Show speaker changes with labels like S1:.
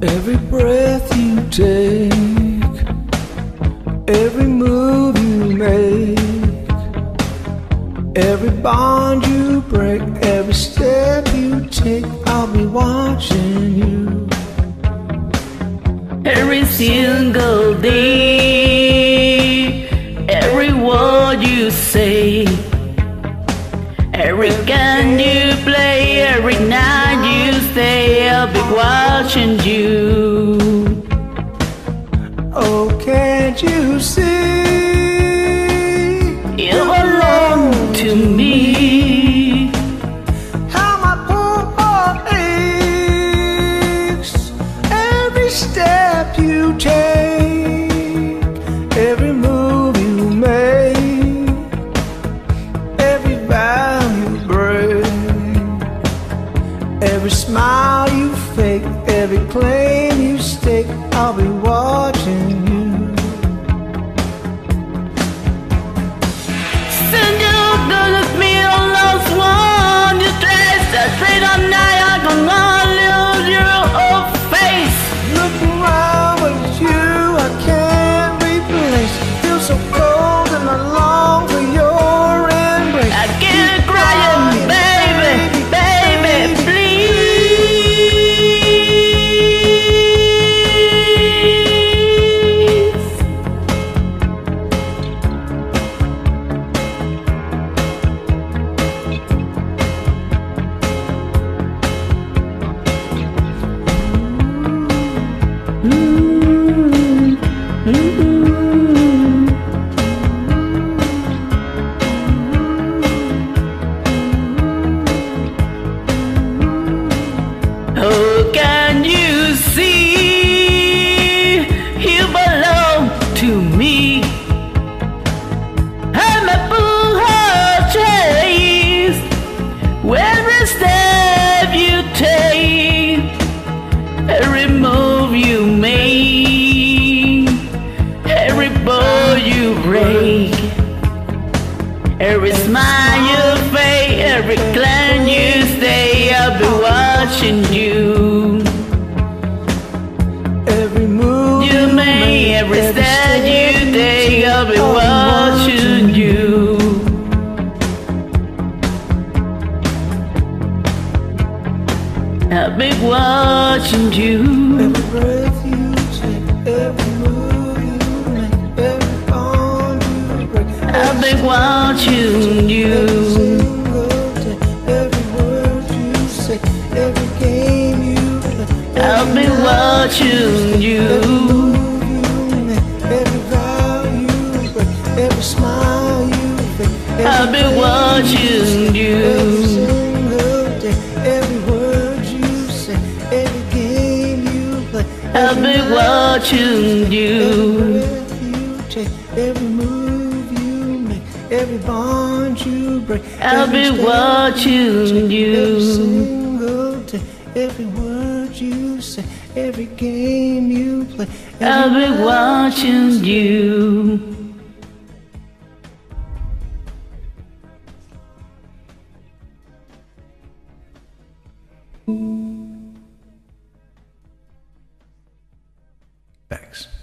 S1: Every breath you take, every move you make, every bond you break, every step you take, I'll be watching you.
S2: Every single day, every word you say, every gun you play, every night you stay, I'll be watching you.
S1: Oh, can't you see?
S2: You belong to me.
S1: How my poor heart aches. Every step you take, every move you make, every vow you break, every smile you fake, every claim you stake, I'll be watching you.
S2: Soon you're gonna be a lost one. You trace the street all night, I'm gonna lose your old face.
S1: Look around, but it's you I can't replace. Feel so cold and I long for your embrace.
S2: I keep crying, baby, baby, please. Oh, can you see? You belong to me. I'm a bull chase. Every step you take, every move you make, every bow you break, every smile you fake, every clan you stay, I'll be watching you.
S1: Every move
S2: You make, every step you take, I'll be watching you. I'll be watching you.
S1: every breath you take, every move you make, every bond you break,
S2: I'll be watching you.
S1: every single day, every word you say, every game you play,
S2: I'll be watching you.
S1: every vow you break, every smile you fake,
S2: I'll be watching
S1: every
S2: you.
S1: single day, every word you say, every game you play,
S2: I'll be watching you.
S1: every breath you take, every move you make, every bond you break,
S2: I'll be
S1: every step
S2: watching
S1: every
S2: you.
S1: single day, every word you say, every game you play,
S2: I'll be watching you.
S1: Thanks.